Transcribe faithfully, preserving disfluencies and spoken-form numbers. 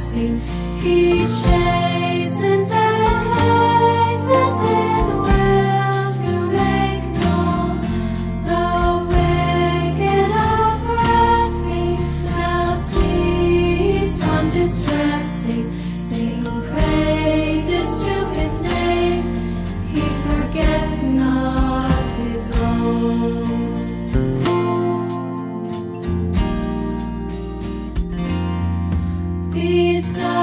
blessing. He chastens and hastens his will to make known the wicked oppressing. Now cease from distressing. Sing praises to his name. He forgets not his own. Beside